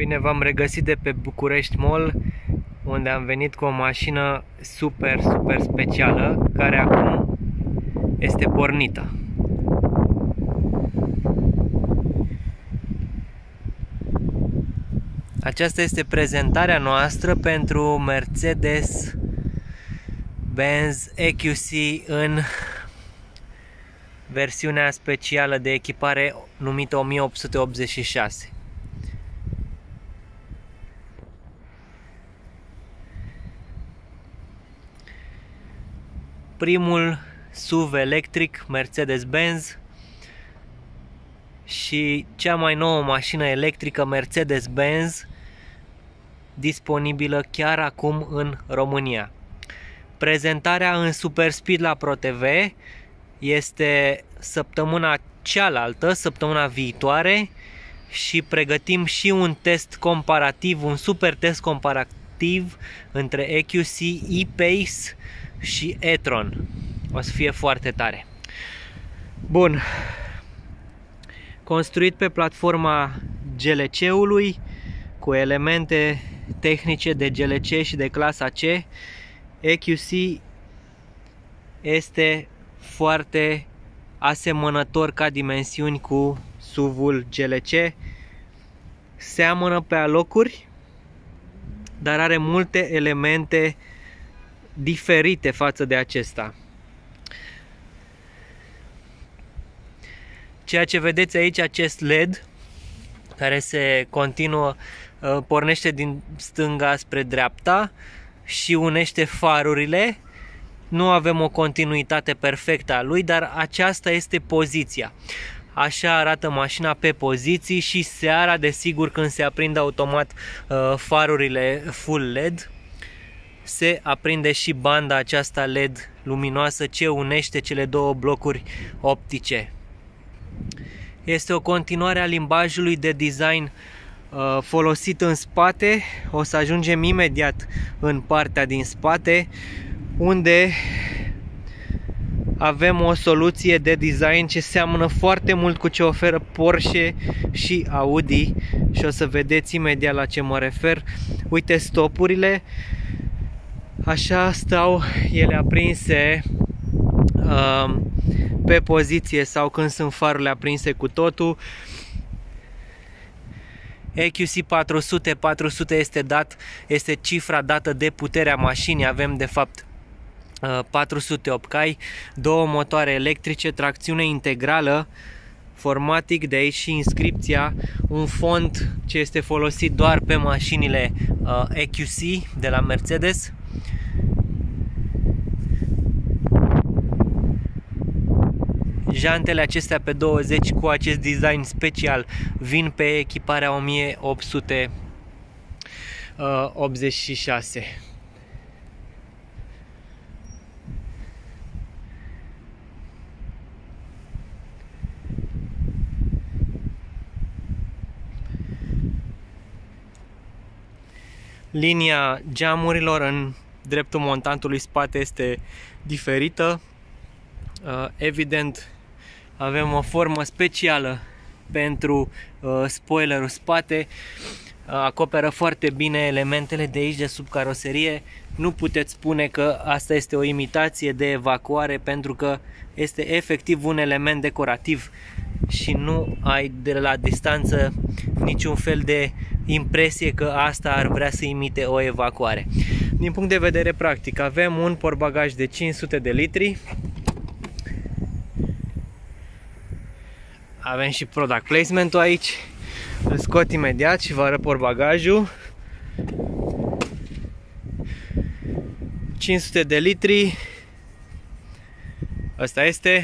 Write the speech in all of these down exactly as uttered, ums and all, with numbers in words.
Bine, v-am regăsit de pe București Mall, unde am venit cu o mașină super, super specială, care acum este pornită. Aceasta este prezentarea noastră pentru Mercedes-Benz E Q C în versiunea specială de echipare numită o mie opt sute optzeci și șase. Primul S U V electric Mercedes-Benz și cea mai nouă mașină electrică Mercedes-Benz disponibilă chiar acum în România. Prezentarea în Super Speed la ProTV este săptămâna cealaltă, săptămâna viitoare, și pregătim și un test comparativ, un super test comparativ între E Q C, E-Pace și e-tron. O să fie foarte tare. Bun. Construit pe platforma G L C-ului, cu elemente tehnice de G L C și de clasa C, E Q C este foarte asemănător ca dimensiuni cu S U V-ul G L C. Seamănă pe alocuri, dar are multe elemente diferite față de acesta. Ceea ce vedeți aici, acest L E D care se continuă, pornește din stânga spre dreapta și unește farurile. Nu avem o continuitate perfectă a lui, dar aceasta este poziția. Așa arată mașina pe poziții și seara, desigur, când se aprind automat farurile full L E D, se aprinde și banda aceasta L E D luminoasă ce unește cele două blocuri optice. Este o continuare a limbajului de design uh, folosit în spate. O să ajungem imediat în partea din spate, unde avem o soluție de design ce seamănă foarte mult cu ce oferă Porsche și Audi și o să vedeți imediat la ce mă refer. Uite stopurile, așa stau ele aprinse uh, pe poziție sau când sunt farurile aprinse cu totul. E Q C patru sute, patru sute este dat, este cifra dată de puterea mașinii. Avem de fapt patru sute opt cai, două motoare electrice, tracțiune integrală, Formatic, de aici și inscripția, un font ce este folosit doar pe mașinile E Q C de la Mercedes. Jantele acestea pe douăzeci cu acest design special vin pe echiparea o mie opt sute optzeci și șase. Linia geamurilor în dreptul montantului spate este diferită. Evident, avem o formă specială pentru spoilerul spate. Acoperă foarte bine elementele de aici de sub caroserie. Nu puteți spune că asta este o imitație de evacuare, pentru că este efectiv un element decorativ și nu ai de la distanță niciun fel de impresie că asta ar vrea să imite o evacuare. Din punct de vedere practic, avem un portbagaj de cinci sute de litri. Avem și product placement-ul aici. Îl scot imediat și vă arăt portbagajul. cinci sute de litri. Asta este.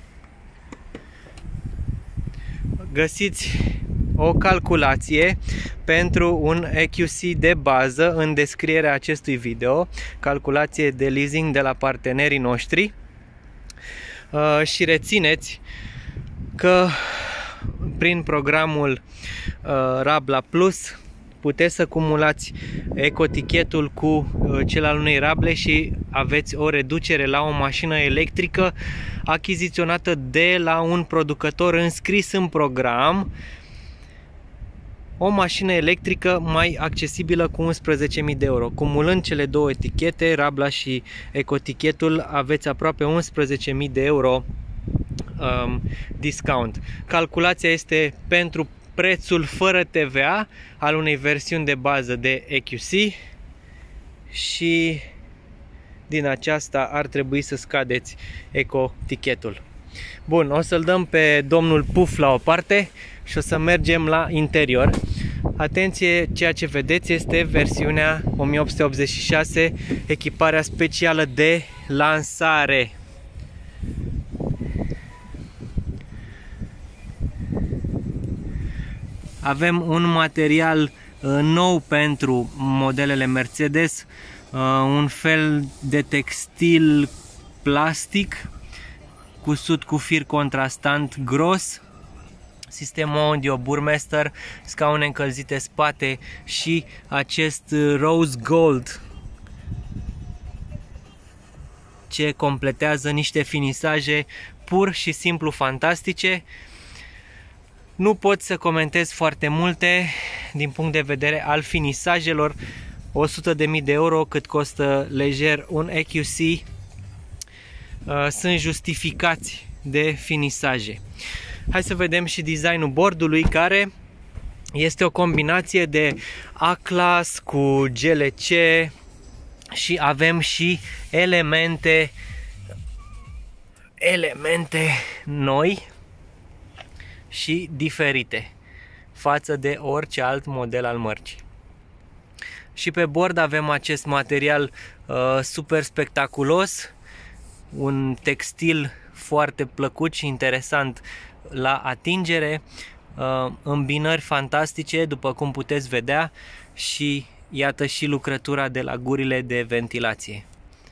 Găsiți o calculație pentru un E Q C de bază în descrierea acestui video. Calculație de leasing de la partenerii noștri. Uh, și rețineți că prin programul uh, Rabla Plus puteți să cumulați ecotichetul cu uh, cel al unei rable și aveți o reducere la o mașină electrică achiziționată de la un producător înscris în program o mașină electrică mai accesibilă cu unsprezece mii de euro. Cumulând cele două etichete, Rabla și Ecotichetul, aveți aproape unsprezece mii de euro um, discount. Calculația este pentru prețul fără T V A al unei versiuni de bază de E Q C și din aceasta ar trebui să scadeți Ecotichetul. Bun, o să-l dăm pe domnul Puf la o parte și o să mergem la interior. Atenție, ceea ce vedeți este versiunea o mie opt sute optzeci și șase, echiparea specială de lansare. Avem un material uh, nou pentru modelele Mercedes, uh, un fel de textil plastic cusut cu fir contrastant gros, sistemul audio Burmester, scaune încălzite spate și acest rose gold ce completează niște finisaje pur și simplu fantastice. Nu pot să comentez foarte multe din punct de vedere al finisajelor. o sută de mii de euro cât costă lejer un E Q C sunt justificați de finisaje. Hai să vedem și designul bordului, care este o combinație de A-Class cu G L C și avem și elemente elemente noi și diferite față de orice alt model al mărcii. Și pe bord avem acest material uh, super spectaculos, un textil foarte plăcut și interesant la atingere, uh, îmbinări fantastice după cum puteți vedea și iată și lucrătura de la gurile de ventilație.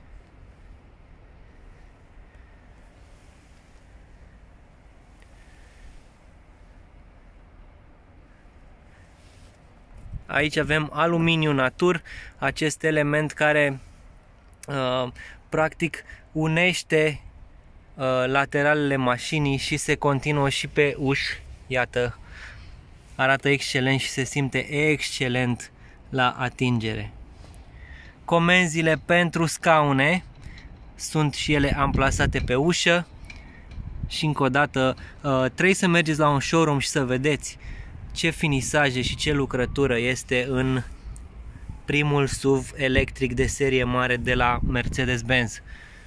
Aici avem aluminiu natur, acest element care uh, practic unește uh, lateralele mașinii și se continuă și pe uși. Iată, arată excelent și se simte excelent la atingere. Comenzile pentru scaune sunt și ele amplasate pe ușă și încă o dată uh, trebuie să mergeți la un showroom și să vedeți ce finisaje și ce lucrătură este în primul S U V electric de serie mare de la Mercedes-Benz.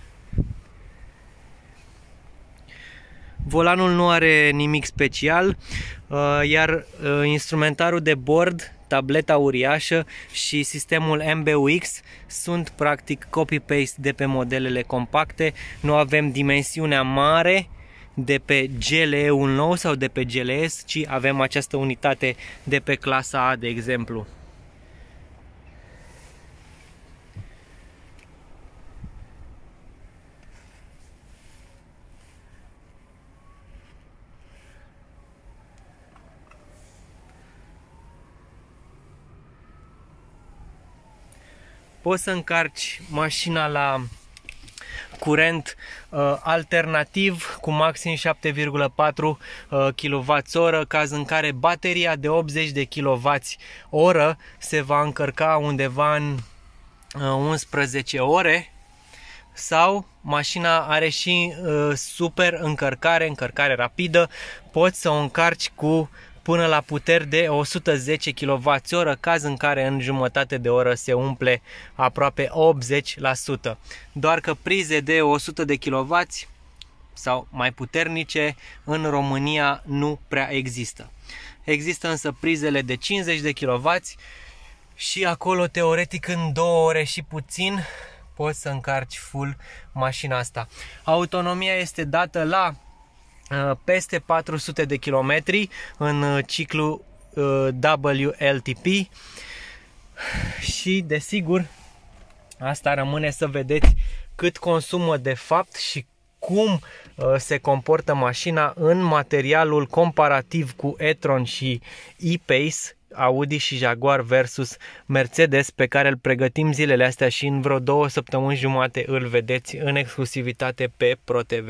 Volanul nu are nimic special, iar instrumentarul de bord, tableta uriașă și sistemul M B U X sunt practic copy-paste de pe modelele compacte. Nu avem dimensiunea mare de pe G L E-ul nou sau de pe G L S, ci avem această unitate de pe clasa A, de exemplu. Poți să încarci mașina la curent uh, alternativ cu maxim șapte virgulă patru kWh, caz în care bateria de optzeci de kWh se va încărca undeva în uh, unsprezece ore, sau mașina are și uh, super încărcare, încărcare rapidă, poți să o încarci cu până la puteri de o sută zece kWh, caz în care în jumătate de oră se umple aproape optzeci la sută. Doar că prize de o sută de kW sau mai puternice în România nu prea există. Există însă prizele de cincizeci de kW și acolo teoretic în două ore și puțin poți să încarci full mașina asta. Autonomia este dată la peste patru sute de kilometri în ciclu W L T P și desigur asta rămâne să vedeți cât consumă de fapt și cum se comportă mașina în materialul comparativ cu e-tron și E-Pace, Audi și Jaguar versus Mercedes, pe care îl pregătim zilele astea și în vreo două săptămâni jumate îl vedeți în exclusivitate pe ProTV.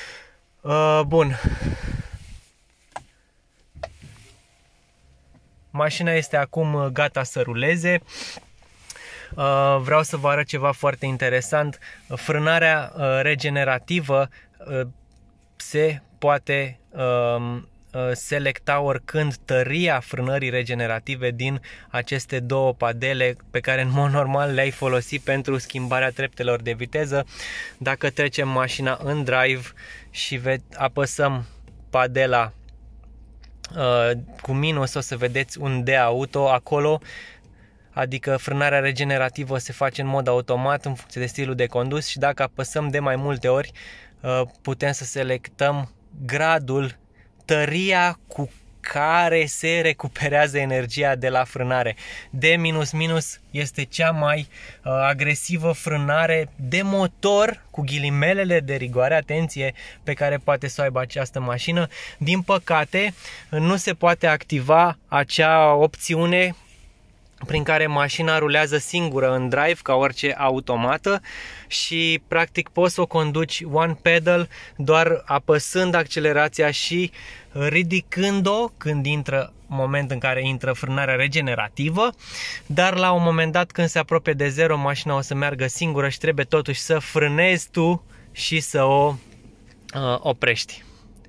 Uh, bun. Mașina este acum gata să ruleze. Vreau să vă arăt ceva foarte interesant. Frânarea regenerativă se poate selecta oricând tăria frânării regenerative din aceste două padele pe care în mod normal le-ai folosit pentru schimbarea treptelor de viteză. Dacă trecem mașina în drive și apăsăm padela uh, cu minus, o să vedeți un D auto acolo, adică frânarea regenerativă se face în mod automat în funcție de stilul de condus, și dacă apăsăm de mai multe ori uh, putem să selectăm gradul, tăria cu care se recuperează energia de la frânare. D minus minus este cea mai uh, agresivă frânare de motor, cu ghilimelele de rigoare, atenție, pe care poate să o aibă această mașină. Din păcate, nu se poate activa acea opțiune prin care mașina rulează singură în drive, ca orice automată, și practic poți să o conduci one pedal doar apăsând accelerația și ridicând-o când intră, moment în care intră frânarea regenerativă, dar la un moment dat când se apropie de zero, mașina o să meargă singură și trebuie totuși să frânezi tu și să o uh, oprești.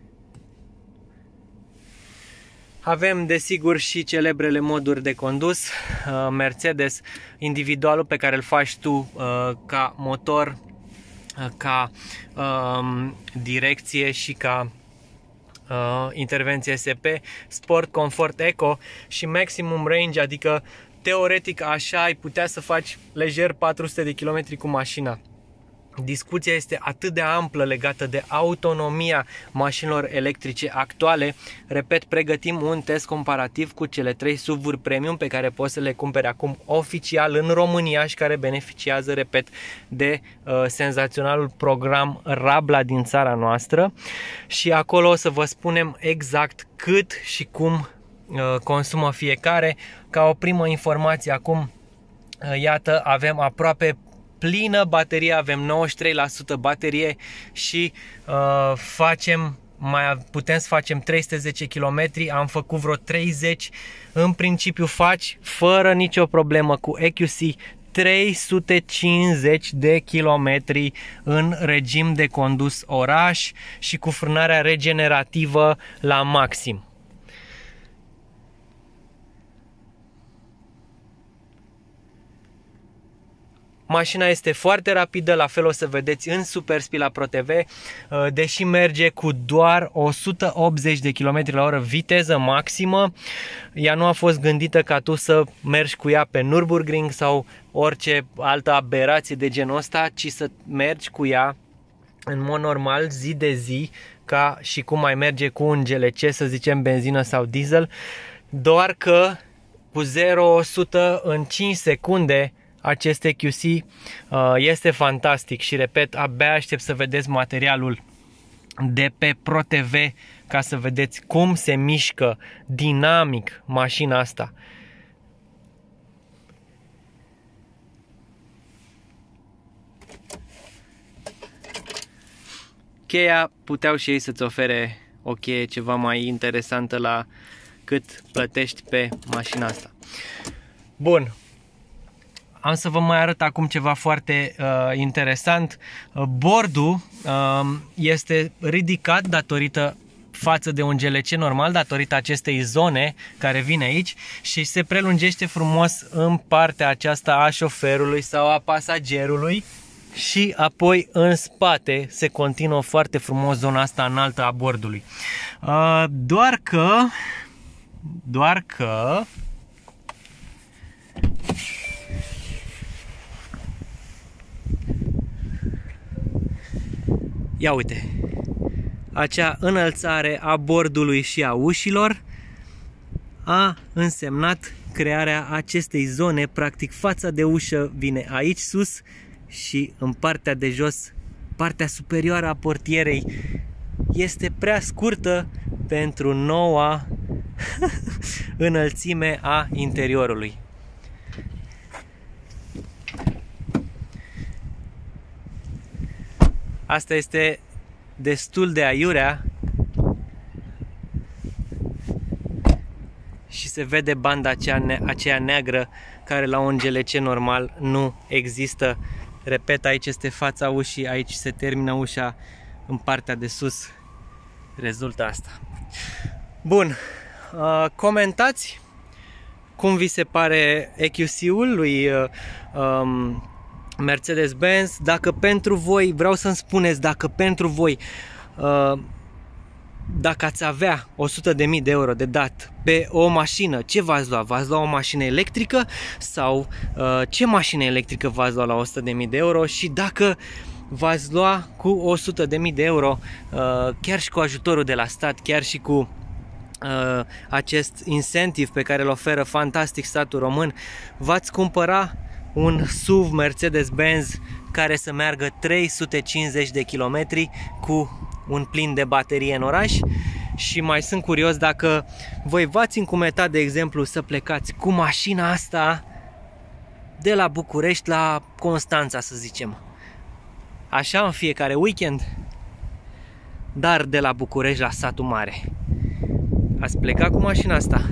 Avem desigur și celebrele moduri de condus, Mercedes, individualul pe care îl faci tu ca motor, ca direcție și ca intervenție S P, Sport, Comfort, Eco și Maximum Range, adică teoretic așa ai putea să faci lejer patru sute de kilometri cu mașina. Discuția este atât de amplă legată de autonomia mașinilor electrice actuale. Repet, pregătim un test comparativ cu cele trei S U V-uri premium pe care poți să le cumperi acum oficial în România și care beneficiază, repet, de uh, senzaționalul program Rabla din țara noastră. Și acolo o să vă spunem exact cât și cum uh, consumă fiecare. Ca o primă informație acum, uh, iată, avem aproape plină baterie, avem nouăzeci și trei la sută baterie și uh, facem, mai putem să facem trei sute zece kilometri, am făcut vreo treizeci, în principiu faci fără nicio problemă cu E Q C trei sute cincizeci de kilometri în regim de condus oraș și cu frânarea regenerativă la maxim. Mașina este foarte rapidă, la fel o să vedeți în Super Speed la ProTV, deși merge cu doar o sută optzeci de kilometri la oră viteză maximă. Ea nu a fost gândită ca tu să mergi cu ea pe Nürburgring sau orice altă aberație de genul ăsta, ci să mergi cu ea în mod normal, zi de zi, ca și cum mai merge cu un G L C, să zicem benzină sau diesel, doar că cu zero la o sută în cinci secunde. Acest E Q C uh, este fantastic și, repet, abia aștept să vedeți materialul de pe ProTV ca să vedeți cum se mișcă dinamic mașina asta. Cheia, puteau și ei să-ți ofere o cheie ceva mai interesantă la cât plătești pe mașina asta. Bun. Am să vă mai arăt acum ceva foarte uh, interesant. Bordul uh, este ridicat datorită față de un G L C normal, datorită acestei zone care vine aici și se prelungește frumos în partea aceasta a șoferului sau a pasagerului și apoi în spate se continuă foarte frumos zona asta înaltă a bordului. Uh, doar că doar că ia uite, acea înălțare a bordului și a ușilor a însemnat crearea acestei zone. Practic fața de ușă vine aici sus și în partea de jos, partea superioară a portierei este prea scurtă pentru noua înălțime a interiorului. Asta este destul de aiurea și se vede banda aceea, ne aceea neagră care la un G L C normal nu există. Repet, aici este fața ușii, aici se termină ușa, în partea de sus rezultă asta. Bun, uh, comentați cum vi se pare E Q C-ul lui uh, um, Mercedes-Benz. Dacă pentru voi, vreau să-mi spuneți, dacă pentru voi, uh, dacă ați avea o sută de mii de euro de dat pe o mașină, ce v-ați lua? V-ați lua o mașină electrică sau uh, ce mașină electrică v-ați lua la o sută de mii de euro? Și dacă v-ați lua cu o sută de mii de euro, uh, chiar și cu ajutorul de la stat, chiar și cu uh, acest incentiv pe care îl oferă fantastic statul român, v-ați cumpăra un S U V Mercedes-Benz care să meargă trei sute cincizeci de kilometri cu un plin de baterie în oraș? Și mai sunt curios dacă voi v-ați încumetat, de exemplu, să plecați cu mașina asta de la București la Constanța, să zicem, așa în fiecare weekend, dar de la București la satul mare. Ați plecat cu mașina asta?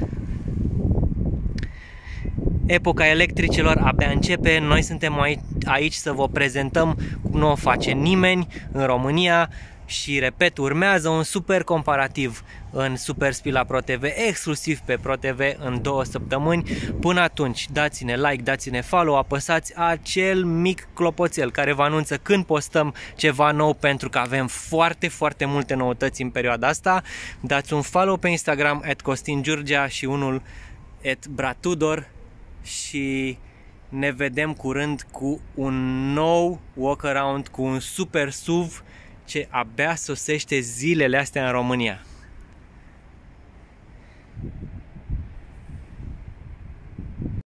Epoca electricelor abia începe, noi suntem aici, aici să vă prezentăm cum nu o face nimeni în România și, repet, urmează un super comparativ în Super Speed la ProTV, exclusiv pe ProTV în două săptămâni. Până atunci, dați-ne like, dați-ne follow, apăsați acel mic clopoțel care vă anunță când postăm ceva nou, pentru că avem foarte, foarte multe noutăți în perioada asta. Dați un follow pe Instagram at Costin Giurgea și unul at Bratudor și ne vedem curând cu un nou walk around, cu un super S U V ce abia sosește zilele astea în România.